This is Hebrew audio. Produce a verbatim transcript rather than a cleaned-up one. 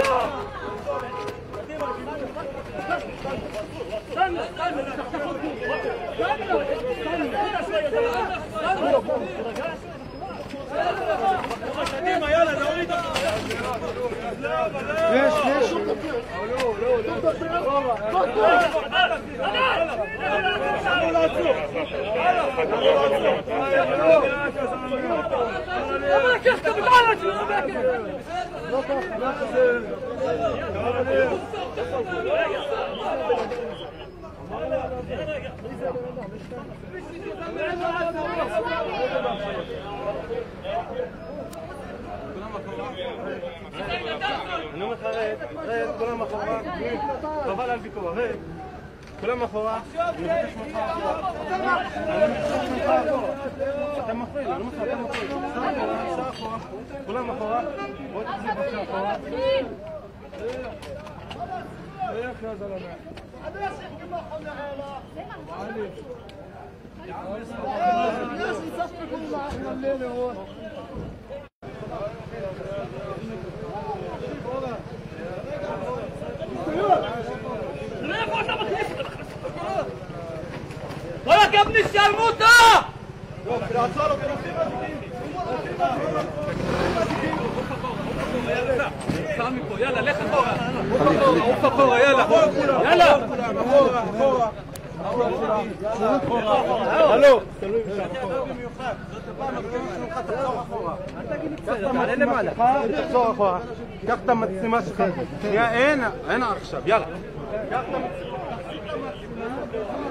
קדימה, יאללה, נוריד אותך. יש, יש. אני אומר לך, רד, רד, כולם אחורה, חבל על ביקור, רד, כולם אחורה, אני מבקש ממך אחורה, אני מבקש ממך אחורה, אתה מפריע, אני אומר לך, אתה מפריע, סע אחורה, כולם אחורה, בוא תחזיק בבקשה אחורה. איך יעז על המאה? الناس يصفقوا مع احنا الليله هون ولك يا ابن الشرموطة يلا ليخ اخورا عوف اخورا يلا يلا الو תחזור אחורה, קח את המצלמה שלך, הנה, הנה עכשיו, יאללה. קח את המצלמה.